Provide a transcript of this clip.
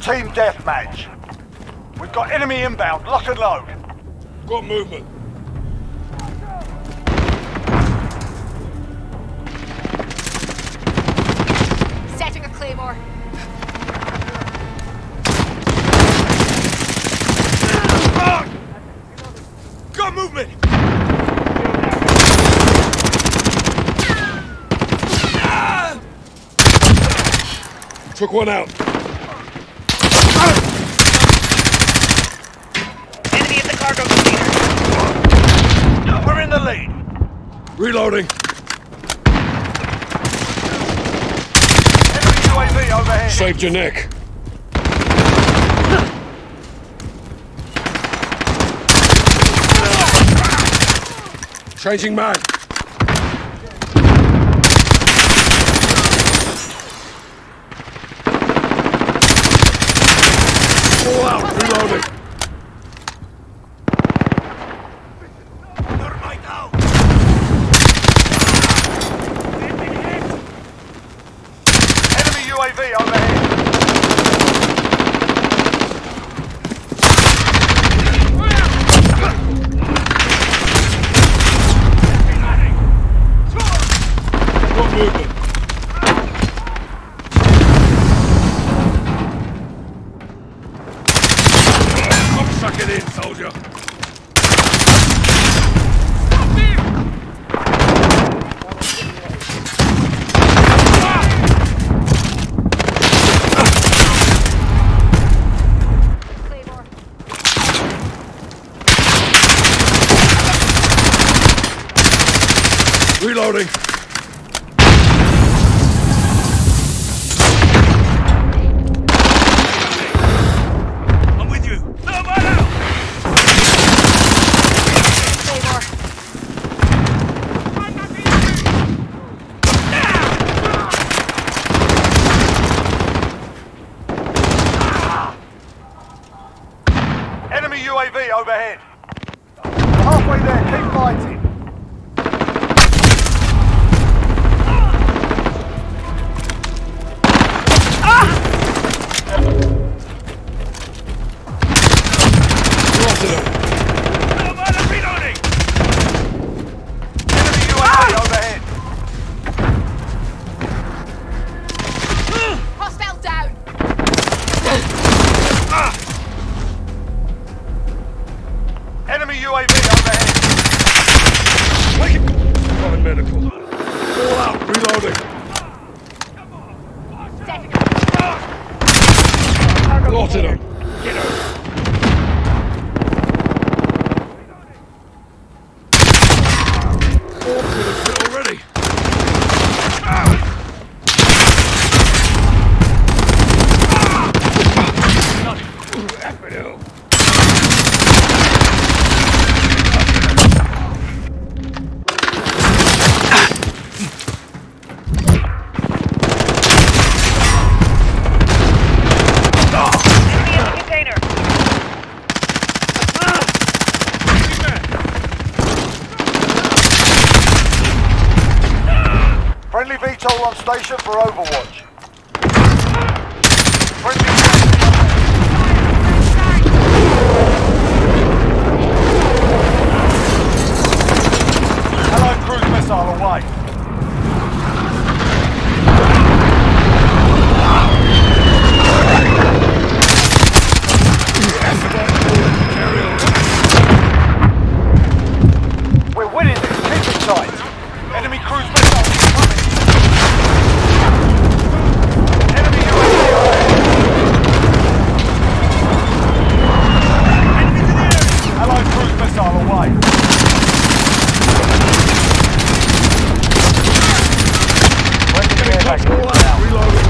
Team Deathmatch. We've got enemy inbound. Lock and load. Got movement. Setting a claymore. Got movement! Took one out. Enemy at the cargo container. We're in the lead. Reloading. Enemy UAV overhead. Saved your neck. Changing mag. All out. Reloading. Enemy UAV overhead. Got movement. Suck it in, soldier. Claymore. Reloading. I'm with you. Claymore. Enemy UAV overhead. Halfway there. Keep fighting. Rotted him. Enemy UAV overhead. Hostile down. Enemy UAV overhead. Calling medical. All out. Reloading. Setting Rotted him. Already. Enemy at the container. Friendly VTOL on station for Overwatch. Friendly Allied cruise missile away. We're winning this. Keep it tight. Enemy cruise missile incoming. Enemy UAV overhead. Allied cruise missile away. Ready to get back. Reloading.